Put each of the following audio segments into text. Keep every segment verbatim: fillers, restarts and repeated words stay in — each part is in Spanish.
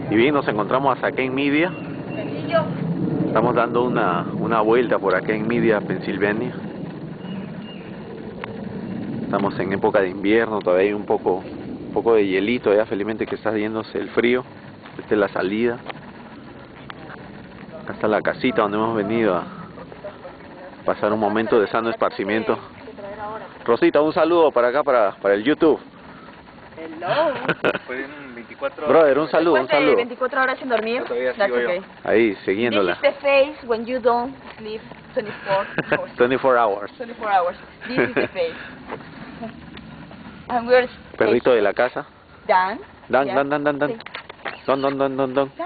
Y bien, nos encontramos acá en Media. Estamos dando una, una vuelta por acá en Media, Pensilvania. Estamos en época de invierno, todavía hay un poco, un poco de hielito ya, felizmente que está yéndose el frío. Esta es la salida. Acá está la casita donde hemos venido a pasar un momento de sano esparcimiento. Rosita, un saludo para acá, para, para el YouTube. Hello. Brother, un saludo, un Después de saludo. veinticuatro horas sin dormir, that's okay. Ahí, siguiéndola. This is the face when you don't sleep twenty-four hours. twenty-four hours. twenty-four hours. This is the face. And we're Perrito de la casa. Dan. Dan, Yeah. dan, dan, dan, dan. Sí. Don, don, don, don, don. Dan.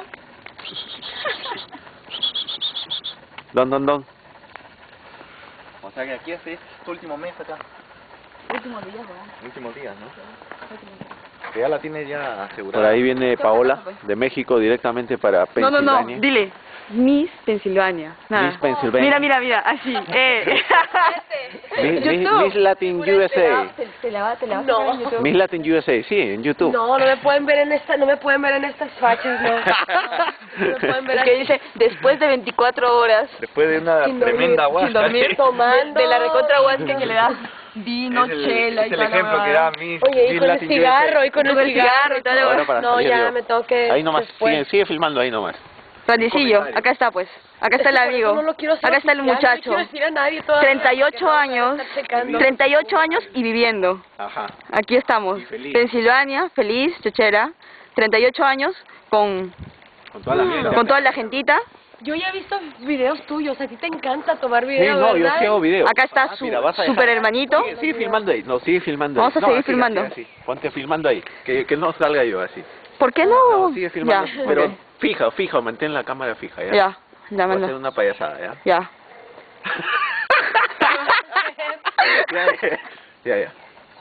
Don, don, don. O sea que aquí este es tu último mes acá. Último día, ¿verdad? Últimos días, ¿no? Último día. Que ya la tienes ya asegurada. Por ahí viene Paola, de México, directamente para No, Pensilvania. no, no, dile. Miss Pensilvania. Nada. Miss Pennsylvania. Mira, mira, mira, así. Eh. Miss, Miss- YouTube. Miss Latin U S A. ¿Te, te la va, te la vas No. a sacar en YouTube? Miss Latin U S A, sí, en YouTube. No, no me pueden ver en esta, no me pueden ver en estas fachas, no. No me pueden ver Es que aquí. dice, después de veinticuatro horas Después de una Sin dormir, tremenda sin guasca. dormir, tomando. de la recontra huasca que le das vino, Es el, chela es y el toda la ejemplo que huevada. da Miss, Oye, y Miss con el Latin cigarro, y con Con el el cigarro cigarro y toda la Ahora huevada. para No, salir ya yo. me tengo que... Ahí nomás, después. sigue, sigue filmando ahí nomás. Ranicillo, acá está pues. Acá está el Es que por eso amigo. no lo quiero hacer Acá está el oficial, muchacho. No quiero decir a nadie todavía, treinta y ocho porque no me van a años. estar checando. treinta y ocho años y viviendo. Ajá. Aquí estamos. Y feliz. Pensilvania, feliz, chochera. treinta y ocho años con, Con toda la gente. con toda la gentita. Yo ya he visto videos tuyos, a ti te encanta tomar Sí, videos, no, yo ¿verdad? sí hago videos. Acá está Ah, su mira, vas a dejar- super hermanito. Sigue, sigue filmando ahí. No, sigue filmando Vamos ahí. a No, seguir así, filmando. así, así. Ponte filmando ahí. Que, que no salga yo así. ¿Por qué no? No, sigue filmando. Ya, Pero ok. fija, fija, mantén la cámara fija, ¿ya? Ya, ya, Voy a hacer manda. una payasada, ¿ya? Ya. Ya, ya, ya, ya.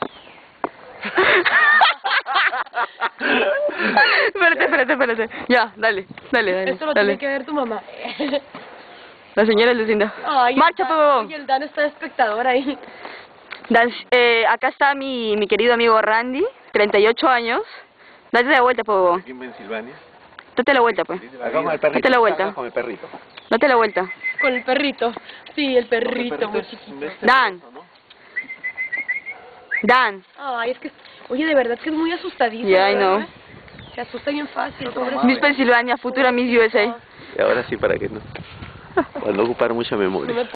Espérate, espérate, espérate. Ya, dale, dale, dale. Esto lo dale. tiene que ver tu mamá. La señora Lucinda. Ay, Marcha, el pues, Dan- huevón. Oye, el Dan está de espectador ahí. Dan- eh, acá está mi, mi querido amigo Randy, treinta y ocho años. Date la vuelta, pues, huevón. Aquí en Pensilvania. Date la vuelta, pues. Acá con el perrito. Date la vuelta. Acá con el perrito. Date la vuelta. Con el perrito. Sí, el perrito, muy es- chiquito. es Dan. celoso, ¿no? Dan. Ay, es que... Oye, de verdad que es muy asustadito. Yeah, I ¿verdad? know. Se asusta bien fácil, pobre. Miss Pensilvania, futura Miss U S A. Y ahora sí, para que no. Para no ocupar mucha memoria.